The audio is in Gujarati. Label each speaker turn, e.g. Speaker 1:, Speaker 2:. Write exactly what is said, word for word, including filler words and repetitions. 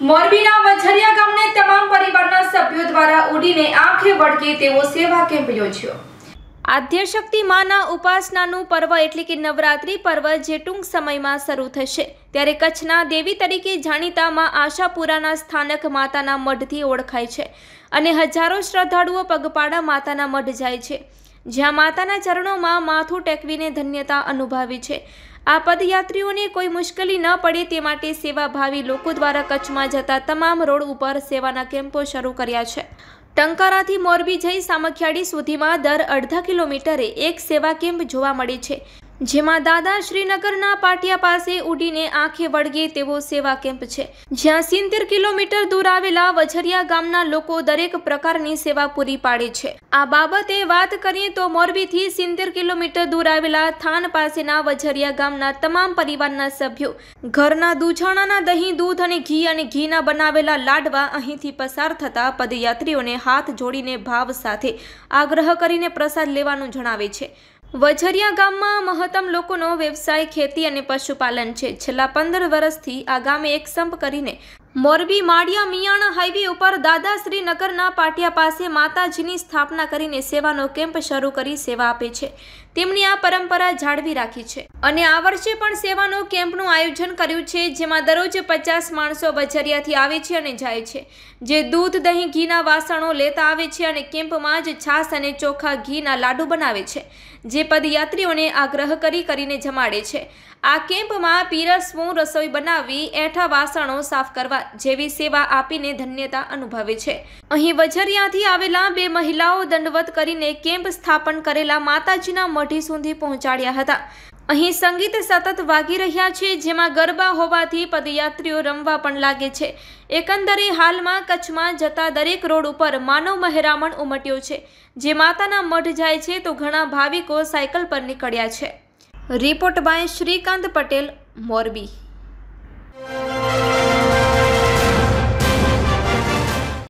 Speaker 1: મોરબીના વછરિયા ગામને તમામ પરિવારના સભ્યો દ્વારા ઉડીને આંખે વળગે તેવો સેવા કેમ્પ યોજ્યો। આદ્યશક્તિ માના ઉપાસનાનું પર્વ એટલે કે નવરાત્રી પર્વ જે ટૂંક સમયમાં શરૂ થશે ત્યારે કચ્છના દેવી તરીકે જાણીતા માં આશાપુરાના સ્થાનક માતાના મઢથી ઓળખાય છે અને હજારો શ્રદ્ધાળુઓ પગપાળા માતાના મઢ જાય છે, જ્યાં માતાના ચરણોમાં માથું ટેકવીને ધન્યતા અનુભવી છે। આ પદયાત્રીઓને કોઈ મુશ્કેલી ન પડે તે માટે સેવાભાવી લોકો દ્વારા કચ્છમાં જતા તમામ રોડ ઉપર સેવાના કેમ્પો શરૂ કર્યા છે। ટંકારાથી મોરબી જઈ સામખિયાળી સુધીમાં દર અડધા કિલોમીટરે એક સેવા કેમ્પ જોવા મળે છે, જેમાં દાદા શ્રીનગરના પાટિયા પાસે ઉડીને આંખે વળગે તેવો સેવા કેમ્પ છે, જ્યાં સિત્તેર કિલોમીટર દૂર આવેલા વછરિયા ગામના લોકો દરેક પ્રકારની સેવા પૂરી પાડે છે। આ બાબતે વાત કરીએ તો મોરબીથી સિત્તેર કિલોમીટર દૂર આવેલા થાન પાસેના વછરિયા ગામના તમામ પરિવારના સભ્યો ઘરના દૂધાણાના દહીં, દૂધ અને ઘી અને ઘીના બનાવેલા લાડવા અહીંથી પસાર થતા પદયાત્રીઓને હાથ જોડીને ભાવ સાથે આગ્રહ કરીને પ્રસાદ લેવાનું જણાવે છે। વછરિયા ગામમાં મહત્તમ લોકોનો વ્યવસાય ખેતી અને પશુપાલન છે। છેલ્લા પંદર વર્ષથી આ ગામે એક સંપ કરીને મોરબી માળિયા મિયાણા હાઈવે ઉપર દાદા શ્રીનગરના પાટિયા પાસે માતાજીની સ્થાપના કરીને સેવાનો કેમ્પ શરૂ કરી સેવા આપે છે। તેમની આ પરંપરા જાળવી રાખી છે અને આ વર્ષે પણ સેવાનો કેમ્પનું આયોજન કર્યું છે, જેમાં દરરોજ પચાસ માણસો વછરિયાથી આવે છે અને જાય છે, જે દૂધ, દહીં, ઘીના વાસણો લેતા આવે છે અને કેમ્પમાં જ છાશ અને ચોખા ઘીના લાડુ બનાવે છે, જે પદયાત્રીઓને આગ્રહ કરી કરીને જમાડે છે। આ કેમ્પમાં પીરસવું, રસોઈ બનાવવી, એઠા વાસણો સાફ કરવા જેવી સેવા આપીને ધન્યતા અનુભવે છે। અહીં વછરિયાથી આવેલા બે મહિલાઓ દંડવત કરીને કેમ્પ સ્થાપન કરેલા માતાજીના મઢી સુધી પહોંચાડ્યા હતા। અહીં સંગીત સતત વાગી રહ્યા છે, જેમાં ગરબા હોવાથી પદયાત્રીઓ રમવા પણ લાગે છે। એકંદરે હાલમાં કચ્છમાં જતા દરેક રોડ ઉપર માનવ મહેરામણ ઉમટ્યો છે, જે માતાના મઢ જાય છે તો ઘણા ભાવિકો સાયકલ પર નીકળ્યા છે। Report by Shrikant Patel, Morbi.